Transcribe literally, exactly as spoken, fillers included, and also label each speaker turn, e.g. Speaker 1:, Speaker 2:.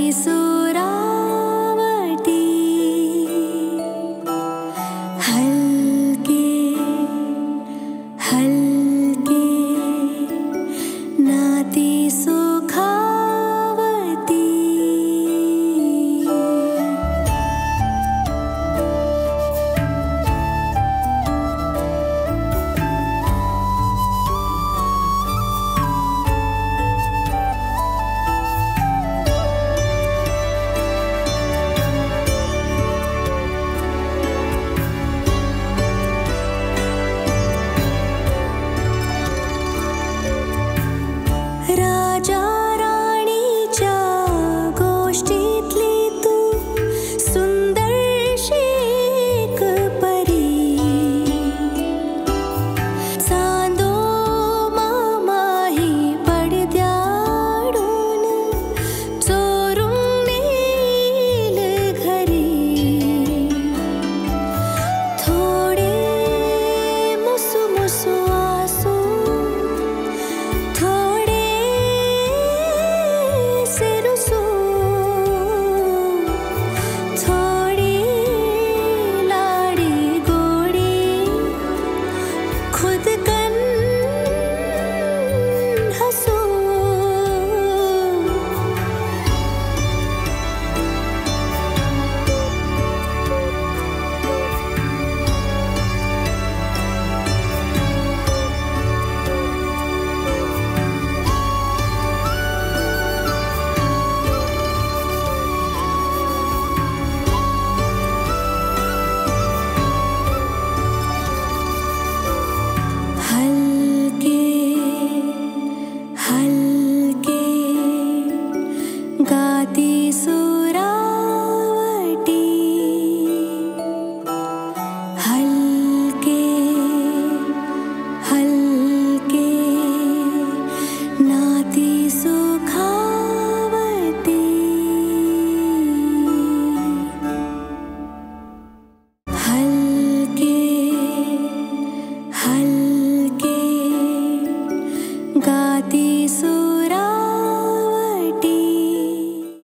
Speaker 1: सुरावटी हल्के हल्के नाती सुखावती। राजा राणीच्या गोष्टीतली तू सुंदरशी एक परी। चांदो मामाही पडद्याडून चोरून नेल घरी। थोडे मुसू मुसू आसू थोडे सिरुसू थोडी लाडी गोडी खुद कन हसू। हल्के हल्के गाती सु